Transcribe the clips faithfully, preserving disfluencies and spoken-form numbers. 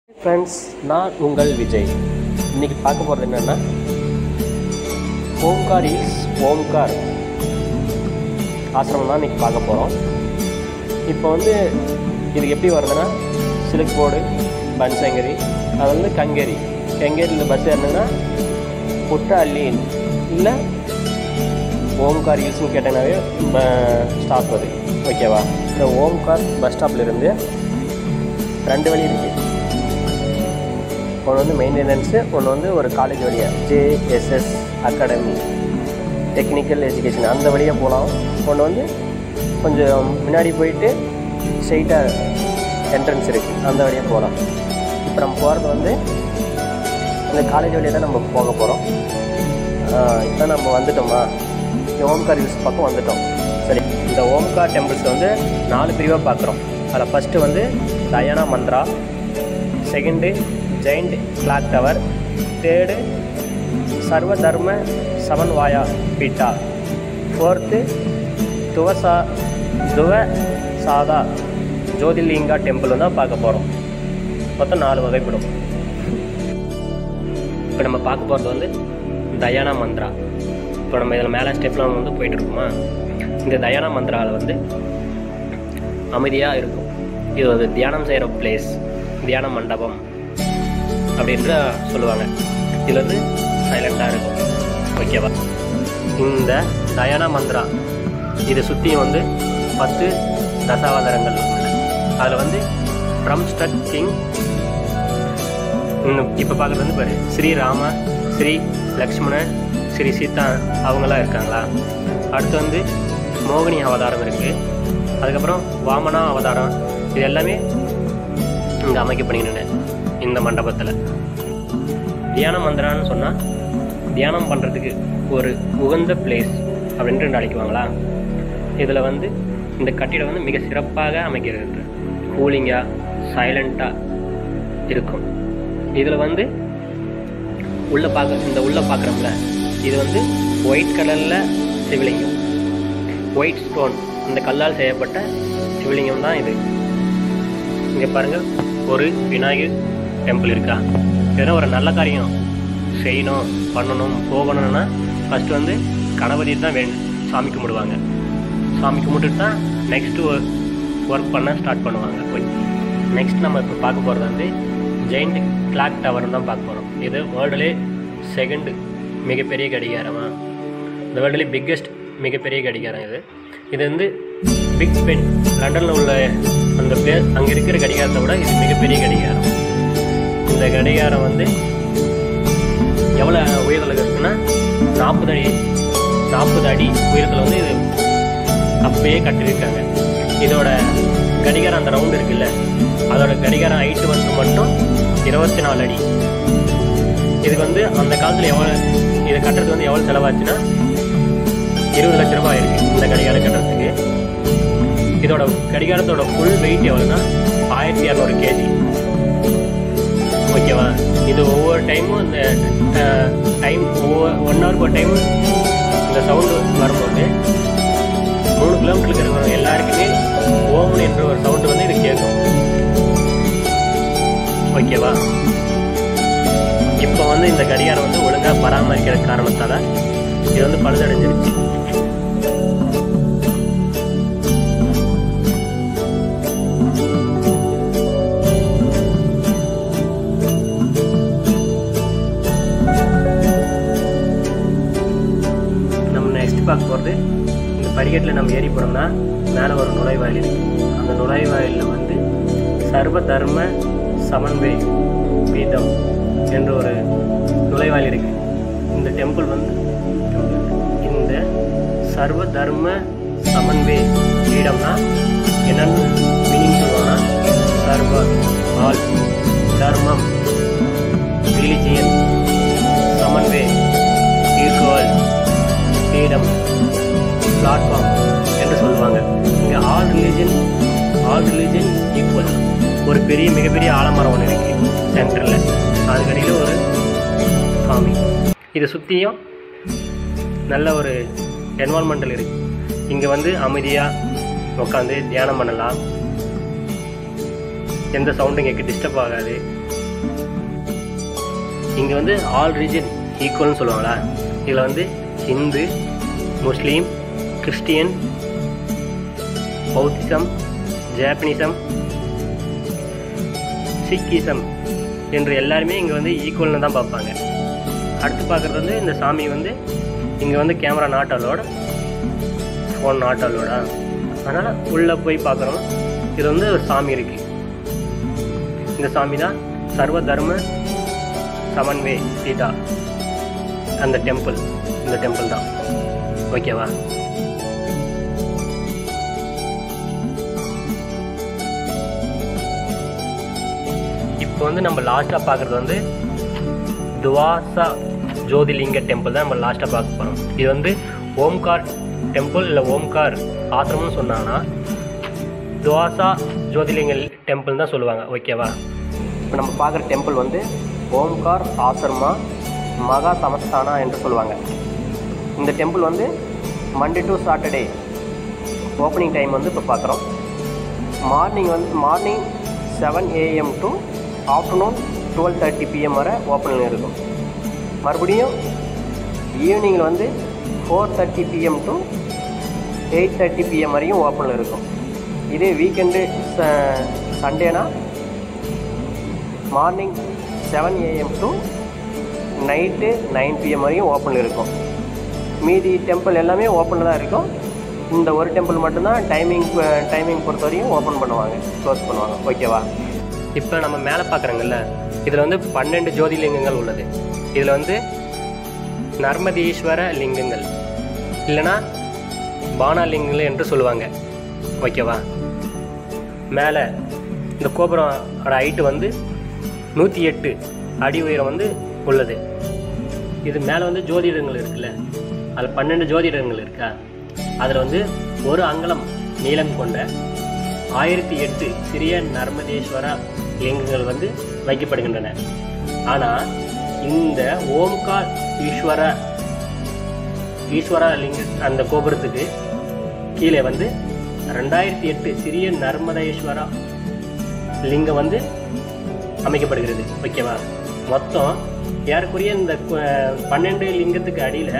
Friends, நான் உங்கள் விஜய். இன்றைக்கி பார்க்க போகிறது என்னென்னா ஓம்கார் ஹில்ஸ் ஓம்கார் ஆசிரமம் தான் இன்றைக்கி பார்க்க போகிறோம். இப்போ வந்து இது எப்படி வருதுன்னா சிலுக் போர்டு, பன்சங்கரி, அது வந்து கங்கேரி. கங்கேரியில் பஸ் ஏறினா புட்டஅள்ளி இல்லை ஓம்கார் ஹில்ஸ்னு கேட்டனாவே ஸ்டாப் அது. ஓகேவா? இந்த ஓம்கார் பஸ் ஸ்டாப்லேருந்து ரெண்டு வழி இருக்குது. ஒன்று வந்து மெயின்டெனன்ஸு, ஒன்று வந்து ஒரு காலேஜ் வழியாக ஜேஎஸ்எஸ் அகாடமி டெக்னிக்கல் எஜுகேஷன் அந்த வழியாக போகலாம். ஒன்று வந்து கொஞ்சம் முன்னாடி போயிட்டு ஸ்ட்ரெயிட்டாக என்ட்ரன்ஸ் இருக்குது, அந்த வழியாக போகலாம். இப்போ நம்ம போகிறது வந்து இந்த காலேஜ் வழியாக தான் நம்ம போக போகிறோம். இப்போ நம்ம வந்துட்டோமா, ஓம்கார் ஹில்ஸ் பக்கம் வந்துட்டோம். சரி, இந்த ஓம்கார் டெம்பிள்ஸ் வந்து நாலு பிரிவாக பார்க்குறோம். அதில் ஃபஸ்ட்டு வந்து Dhyana Mantra, second giant clock tower, third Sarva Dharma சமன்வாயா beta, fourth துவசா துவ சாதா ஜோதிர்லிங்கா டெம்பிள் தான் பார்க்க போகிறோம். மொத்தம் நாலு வகைப்படும். இப்போ நம்ம பார்க்க போகிறது வந்து தயானா மந்த்ரா. இப்போ நம்ம இதில் மேலே ஸ்டெப்லாம் வந்து போயிட்டுருக்கோமா, இந்த தயானா மந்த்ராவில் வந்து அமைதியாக இருக்கும். இது ஒரு தியானம் செய்கிற பிளேஸ், தியான மண்டபம் அப்படின்ற சொல்லுவாங்க. இதில் வந்து சைலண்ட்டாக இருக்கும். ஓகேவா? இந்த தயானா மந்த்ரா இதை சுற்றியும் வந்து பத்து தசாவதாரங்கள் உள்ளன. அதில் வந்து ட்ரம் ஸ்டட் கிங் இப்போ பார்க்குறது வந்து பாரு, ஸ்ரீராம, ஸ்ரீ லக்ஷ்மணன், ஸ்ரீ சீதா அவங்களாம் இருக்காங்களா. அடுத்து வந்து மோகினி அவதாரம் இருக்குது. அதுக்கப்புறம் வாமனா அவதாரம். இது எல்லாமே இங்கே அமைக்கப்பணின்னு இந்த மண்டபத்தில். தியான மந்திரான்னு சொன்னால் தியானம் பண்ணுறதுக்கு ஒரு உகந்த பிளேஸ் அப்படின்ட்டு அழைக்குவாங்களா. இதில் வந்து இந்த கட்டிடம் வந்து மிக சிறப்பாக அமைக்கிறது. கூலிங்காக சைலண்ட்டாக இருக்கும். இதில் வந்து உள்ளே பார்க்க இந்த உள்ளே பார்க்குறோம்ல, இது வந்து ஒயிட் கலரில் சிவலிங்கம், ஒயிட் ஸ்டோன், இந்த கல்லால் செய்யப்பட்ட சிவலிங்கம் தான் இது. இங்கே பாருங்கள், ஒரு விநாயகர் டெம்பிள் இருக்கா. ஏன்னா ஒரு நல்ல காரியம் செய்யணும், பண்ணணும், போகணும்னா ஃபஸ்ட்டு வந்து கணபதி தான் வேணும், சாமி கும்பிடுவாங்க. சாமி கும்பிட்டுட்டு தான் நெக்ஸ்ட்டு ஒர்க் பண்ண ஸ்டார்ட் பண்ணுவாங்க. போய் நெக்ஸ்ட் நம்ம இப்போ பார்க்க போகிறது வந்து ஜெயிண்ட் கிளாக் டவர் தான் பார்க்க போகிறோம். இது வேர்ல்டுலே செகண்டு மிகப்பெரிய கடிகாரமாக, இந்த வேர்ல்டுலே பிக்கெஸ்ட் மிகப்பெரிய கடிகாரம் இது. இது வந்து பிக் பென் லண்டனில் உள்ள அந்த பேர் அங்கே இருக்கிற கடிகாரத்தை விட இது மிகப்பெரிய கடிகாரம். இந்த கடிகாரம் வந்து எவ்வளோ உயரத்தில் இருக்குன்னா நாற்பது அடி நாற்பது அடி உயரத்தில் வந்து இது அப்பயே கட்டியிருக்காங்க. இதோட கடிகாரம் அந்த ரவுண்டு இருக்குல்ல, அதோட கடிகாரம் ஹைட்டு வந்து மட்டும் இருபத்தி நாலு அடி. இதுக்கு வந்து அந்த காலத்தில் எவ்வளோ இதை கட்டுறது வந்து எவ்வளோ செலவாச்சுன்னா இருபது லட்ச ரூபாய் இருக்குது இந்த கடிகாரம் கட்டுறதுக்கு. இதோட கடிகாரத்தோட ஃபுல் வெயிட் எவ்வளோன்னா ஆயிரத்தி இரநூறு கேஜி. ஓகேவா? இது ஒவ்வொரு டைமும் இந்த டைம் ஒவ்வொரு ஒன் ஹவருக்கு ஒரு டைமு இந்த சவுண்டு வரும்போது மூணு கிலோமீட்டருக்கு இருக்கிறவங்க எல்லாருக்குமே ஓம்னு என்ற ஒரு சவுண்டு வந்து இது கேட்கும். ஓகேவா? இப்போ வந்து இந்த கடிகாரம் வந்து ஒழுங்காக பராமரிக்கிற காரணத்தால் இது வந்து பழுதடைஞ்சிருச்சு. பார்க்க போகிறது இந்த படிக்கட்டில் நம்ம ஏறி போனோம்னா மேலே ஒரு நுழைவாயில் இருக்குது. அந்த நுழைவாயிலில் வந்து சர்வ தர்ம சமன்வே பீடம் என்ற ஒரு நுழைவாயில் இருக்குது. இந்த டெம்பிள் வந்து இந்த சர்வ தர்ம சமன்வே பீடம்னா என்னென்னு மீனிங் சொல்லுவோம்னா சர்வ ஆல், தர்மம் ரிலிஜியன், சமன்வே ஈக்குவல், பீடம் பிளாட்ஃபார்ம் என்று சொல்லுவாங்க. இங்கே all religion all religion equal. ஒரு பெரிய மிகப்பெரிய ஆலமரம் ஒன்று இருக்குது சென்டரில், அதுக்கடியில் ஒரு சாமி. இதை சுற்றியும் நல்ல ஒரு என்வால்மெண்டல் இருக்குது. இங்கே வந்து அமைதியாக உட்காந்து தியானம் பண்ணலாம். எந்த சவுண்டும் கேட்க டிஸ்டர்ப் ஆகாது. இங்கே வந்து ஆல் ரிலிஜன் ஈக்குவல்னு சொல்லுவாங்களா, இதில் வந்து ஹிந்து, முஸ்லீம், கிறிஸ்டியன், பௌத்திசம், ஜாப்பனீசம், சிக்கிசம் என்று எல்லாருமே இங்கே வந்து ஈக்குவல்னு தான் பார்ப்பாங்க. அடுத்து பார்க்குறது வந்து இந்த சாமி வந்து இங்கே வந்து camera not allowed, phone not அலோடா, அதனால் உள்ளே போய் பார்க்குறோம். இது வந்து ஒரு சாமி இருக்குது. இந்த சாமி தான் சர்வ தர்ம சமன்வே சீதா அந்த டெம்பிள், இந்த டெம்பிள் தான். ஓகேவா? இப்போ வந்து நம்ம லாஸ்ட்டாக பார்க்குறது வந்து துவாசா ஜோதிலிங்க டெம்பிள் தான் நம்ம லாஸ்ட்டாக பார்க்க போகிறோம். இது வந்து ஓம்கார் டெம்பிள் இல்லை ஓம்கார் ஆசிரமம்னு சொன்னாங்கன்னா துவாசா ஜோதிலிங்க டெம்பிள் தான் சொல்லுவாங்க. ஓகேவா? இப்போ நம்ம பார்க்குற டெம்பிள் வந்து ஓம்கார் ஆசிரமா மகா சமஸ்தானா என்று சொல்லுவாங்க. இந்த டெம்பிள் வந்து Monday to Saturday opening time வந்து இப்போ பார்க்குறோம். மார்னிங் வந்து morning seven AM to afternoon twelve thirty PM வரை ஓப்பனில் இருக்கும். மறுபடியும் ஈவினிங்கில் வந்து four thirty PM to eight thirty PM வரையும் ஓப்பனில் இருக்கும். இதே வீக்கெண்டு சண்டேனா morning seven AM to night nine PM வரையும் ஓப்பனில் இருக்கும். மீதி டெம்பிள் எல்லாமே ஓப்பனில் தான் இருக்கும். இந்த ஒரு டெம்பிள் மட்டும்தான் டைமிங் டைமிங் பொறுத்த வரையும் ஓப்பன் பண்ணுவாங்க, க்ளோஸ் பண்ணுவாங்க. ஓகேவா? இப்போ நம்ம மேலே பார்க்குறோங்கல்ல, இதில் வந்து பன்னெண்டு ஜோதிலிங்கங்கள் உள்ளது. இதில் வந்து நர்மதீஸ்வர லிங்கங்கள் இல்லைன்னா பானாலிங்கங்கள் என்று சொல்லுவாங்க. ஓகேவா? மேலே இந்த கோபுரோட ஹைட்டு வந்து நூற்றி எட்டு அடி உயரம் வந்து உள்ளது. இது மேலே வந்து ஜோதிடங்கள் இருக்குல்ல, அதில் பன்னெண்டு ஜோதிடங்கள் இருக்கா, அதில் வந்து ஒரு அங்கலம் நீளம் கொண்ட ஆயிரத்தி எட்டு சிறிய நர்மதேஸ்வர லிங்கங்கள் வந்து வைக்கப்படுகின்றன. ஆனால் இந்த ஓம்கார் ஈஸ்வர ஈஸ்வர லிங்க அந்த கோபுரத்துக்கு கீழே வந்து ரெண்டாயிரத்தி எட்டு சிறிய நர்மதேஸ்வரா லிங்கம் வந்து அமைக்கப்படுகிறது. ஓகேவா? மொத்தம் ஏறக்குறைய இந்த பன்னெண்டு லிங்கத்துக்கு அடியில்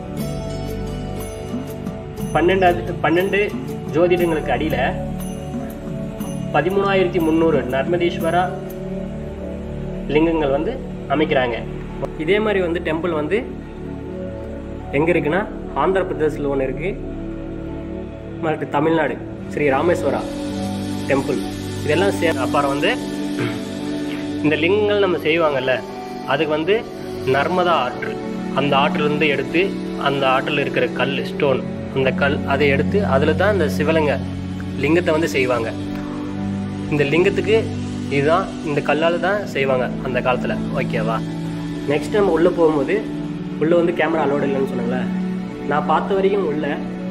பன்னெண்டு பன்னெண்டு ஜோதிடங்களுக்கு அடியில் பதிமூணாயிரத்தி முந்நூறு நர்மதீஸ்வரா லிங்கங்கள் வந்து அமைக்கிறாங்க. இதே மாதிரி வந்து டெம்பிள் வந்து எங்கே இருக்குன்னா ஆந்திர பிரதேசில் ஒன்று இருக்குது, மறுபடி தமிழ்நாடு ஸ்ரீ ராமேஸ்வரா டெம்பிள். இதெல்லாம் சே அப்புறம் வந்து இந்த லிங்கங்கள் நம்ம செய்வாங்கல்ல, அதுக்கு வந்து நர்மதா ஆற்று, அந்த ஆற்றிலிருந்து எடுத்து அந்த ஆற்றில் இருக்கிற கல் ஸ்டோன், அந்த கல் அதை எடுத்து அதில் தான் இந்த சிவலிங்க லிங்கத்தை வந்து செய்வாங்க. இந்த லிங்கத்துக்கு இதுதான் இந்த கல்லால் தான் செய்வாங்க அந்த காலத்தில். ஓகேவா? நெக்ஸ்ட் நம்ம உள்ளே போகும்போது உள்ளே வந்து கேமரா அலோடு இல்லைன்னு சொன்னாங்களே, நான் பார்த்த வரைக்கும் உள்ள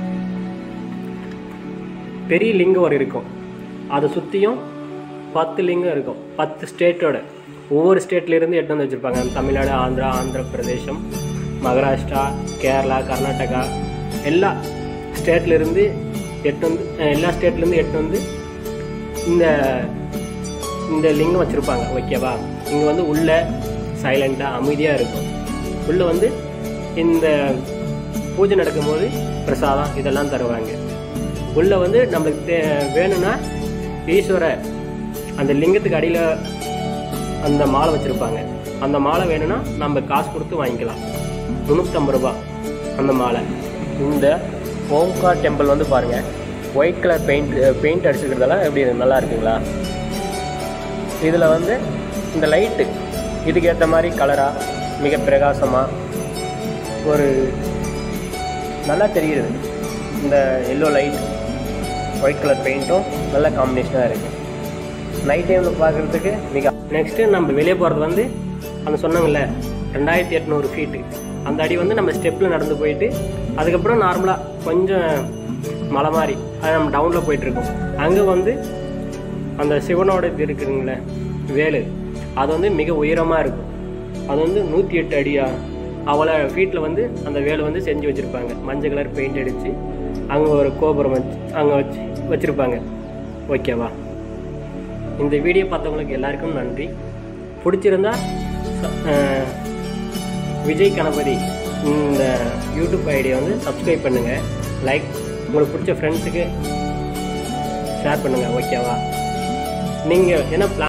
பெரிய லிங்கம் ஒரு இருக்கும், அதை சுற்றியும் பத்து லிங்கம் இருக்கும். பத்து ஸ்டேட்டோட ஒவ்வொரு ஸ்டேட்லேருந்து எட்டு வந்து வச்சுருப்பாங்க. தமிழ்நாடு, ஆந்திரா, ஆந்திர பிரதேசம், மகாராஷ்டிரா, கேரளா, கர்நாடகா, எல்லா ஸ்டேட்லேருந்து எட்டு வந்து எல்லா ஸ்டேட்லேருந்து எட்டு வந்து இந்த இந்த லிங்கம் வச்சுருப்பாங்க. ஓகேவா? இங்கே வந்து உள்ளே சைலண்ட்டாக அமைதியாக இருக்கும். உள்ளே வந்து இந்த பூஜை நடக்கும்போது பிரசாதம் இதெல்லாம் தருவாங்க. உள்ளே வந்து நம்மளுக்கு தே வேணும்னா ஈஸ்வர அந்த லிங்கத்துக்கு அடியில் அந்த மாலை வச்சுருப்பாங்க. அந்த மாலை வேணும்னா நம்ம காசு கொடுத்து வாங்கிக்கலாம். முந்நூற்றம்பது ரூபா அந்த மாலை. இந்த ஓம்கார் டெம்பிள் வந்து பாருங்கள், ஒயிட் கலர் பெயிண்ட் பெயிண்ட் அடிச்சுக்கிறதெல்லாம் எப்படி நல்லா இருக்குங்களா? இதில் வந்து இந்த லைட்டு இதுக்கு ஏற்ற மாதிரி கலராக மிக பிரகாசமாக ஒரு நல்லா தெரியுது. இந்த எல்லோ லைட் ஒயிட் கலர் பெயிண்ட்டும் நல்ல காம்பினேஷனாக இருக்குது. நைட் டைமில் பார்க்குறதுக்கு மிக. நெக்ஸ்ட்டு நம்ம வெளியே போகிறது வந்து அந்த சொன்னாங்கல்ல ரெண்டாயிரத்தி எட்நூறு ஃபீட்டு அந்த அடி வந்து நம்ம ஸ்டெப்பில் நடந்து போயிட்டு அதுக்கப்புறம் நார்மலாக கொஞ்சம் மலை மாதிரி அது நம்ம டவுனில் போயிட்டுருக்கோம். அங்கே வந்து அந்த சிவனோட இது இருக்குதுங்களே வேலு, அது வந்து மிக உயரமாக இருக்கும். அது வந்து நூற்றி எட்டு அடியாக அவ்வளோ ஃபீட்டில் வந்து அந்த வேலை வந்து செஞ்சு வச்சுருப்பாங்க. மஞ்சள் கலர் பெயிண்ட் அடித்து அங்கே ஒரு கோபுரம் வச்சு அங்கே வச்சு வச்சுருப்பாங்க. ஓகேவா? இந்த வீடியோ பார்த்தவங்களுக்கு எல்லாருக்கும் நன்றி. பிடிச்சிருந்தா விஜய் கணபதி இந்த யூடியூப் ஐடியை வந்து சப்ஸ்கிரைப் பண்ணுங்கள், லைக் உங்களுக்கு பிடிச்ச ஃப்ரெண்ட்ஸுக்கு ஷேர் பண்ணுங்கள். ஓகேவா? நீங்கள் என்ன பிளான்